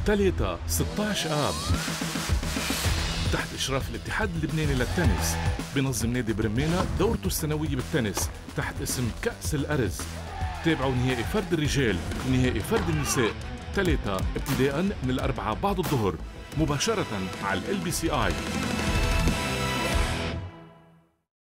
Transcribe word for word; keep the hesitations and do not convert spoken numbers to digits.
ثلاثة ستة عشر آب. تحت إشراف الاتحاد اللبناني للتنس بنظم نادي برمانة دورته السنوية بالتنس تحت اسم كأس الأرز. تابعوا نهائي فرد الرجال ونهائي فرد النساء ثلاثة ابتداء من الأربعاء بعد الظهر مباشرة على ال إل بي سي آي.